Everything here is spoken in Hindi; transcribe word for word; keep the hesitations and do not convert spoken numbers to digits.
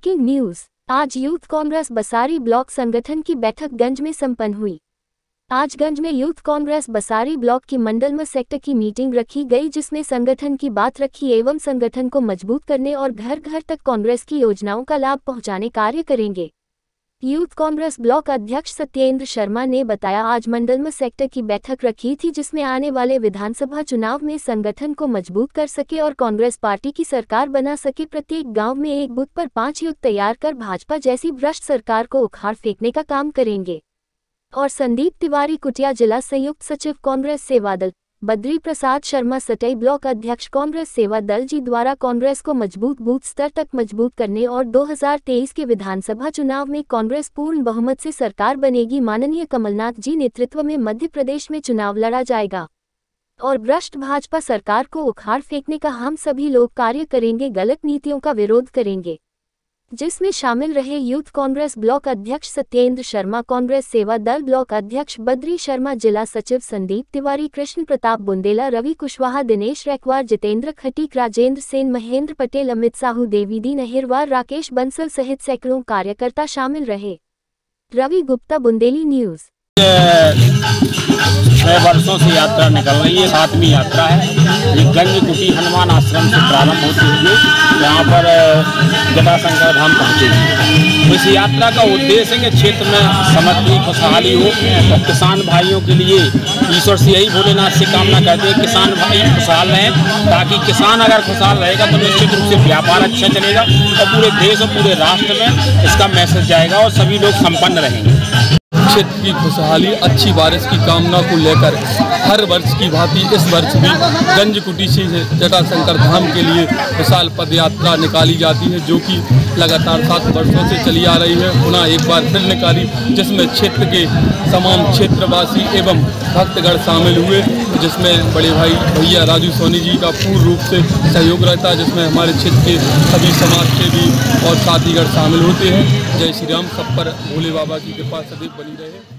Breaking news. आज यूथ कांग्रेस बसारी ब्लॉक संगठन की बैठक गंज में संपन्न हुई। आज गंज में यूथ कांग्रेस बसारी ब्लॉक की मंडल में सेक्टर की मीटिंग रखी गई, जिसमें संगठन की बात रखी एवं संगठन को मजबूत करने और घर घर तक कांग्रेस की योजनाओं का लाभ पहुंचाने कार्य करेंगे। यूथ कांग्रेस ब्लॉक अध्यक्ष सत्येंद्र शर्मा ने बताया, आज मंडल में सेक्टर की बैठक रखी थी, जिसमें आने वाले विधानसभा चुनाव में संगठन को मजबूत कर सके और कांग्रेस पार्टी की सरकार बना सके। प्रत्येक गांव में एक बूथ पर पांच युद्ध तैयार कर भाजपा जैसी भ्रष्ट सरकार को उखाड़ फेंकने का काम करेंगे। और संदीप तिवारी कुटिया जिला संयुक्त सचिव कांग्रेस सेवा दल, बद्री प्रसाद शर्मा सटई ब्लॉक अध्यक्ष कांग्रेस सेवा दल जी द्वारा कांग्रेस को मजबूत बूथ स्तर तक मजबूत करने और दो हज़ार तेईस के विधानसभा चुनाव में कांग्रेस पूर्ण बहुमत से सरकार बनेगी। माननीय कमलनाथ जी नेतृत्व में मध्य प्रदेश में चुनाव लड़ा जाएगा और भ्रष्ट भाजपा सरकार को उखाड़ फेंकने का हम सभी लोग कार्य करेंगे, गलत नीतियों का विरोध करेंगे, जिसमें शामिल रहे यूथ कांग्रेस ब्लॉक अध्यक्ष सत्येंद्र शर्मा, कांग्रेस सेवा दल ब्लॉक अध्यक्ष बद्री शर्मा, जिला सचिव संदीप तिवारी, कृष्ण प्रताप बुंदेला, रवि कुशवाहा, दिनेश रैकवार, जितेंद्र खटीक, राजेंद्र सेन, महेंद्र पटेल, अमित साहू, देवीदी नहिरवार, राकेश बंसल सहित सैकड़ों कार्यकर्ता शामिल रहे। रवि गुप्ता, बुंदेली न्यूज। छह वर्षों से यात्रा निकल रही है, सातवीं यात्रा है। ये गंज कुटी हनुमान आश्रम से प्रारंभ होती हुई यहाँ पर जटाशंकर धाम पहुँचेगी। इस यात्रा का उद्देश्य है कि क्षेत्र में समृद्धि खुशहाली हो और किसान भाइयों के लिए ईश्वर से यही भोलेनाथ से कामना करते हैं किसान भाई खुशहाल रहें, ताकि किसान अगर खुशहाल रहेगा तो निश्चित रूप से व्यापार अच्छा चलेगा और पूरे देश और पूरे राष्ट्र में इसका मैसेज जाएगा और सभी लोग संपन्न रहेंगे। क्षेत्र की खुशहाली, अच्छी बारिश की कामना को लेकर हर वर्ष की भांति इस वर्ष भी गंज कुटी से जटाशंकर धाम के लिए विशाल पद यात्रा निकाली जाती है, जो कि लगातार सात वर्षों से चली आ रही है। पुनः एक बार फिर निकाली, जिसमें क्षेत्र के तमाम क्षेत्रवासी एवं भक्तगण शामिल हुए, जिसमें बड़े भाई भैया राजू सोनी जी का पूर्ण रूप से सहयोग रहता है, जिसमें हमारे क्षेत्र के सभी समाज के भी और साथीगण शामिल होते हैं। जय श्री राम। सब पर भोले बाबा की कृपा सदैव बनी रहे।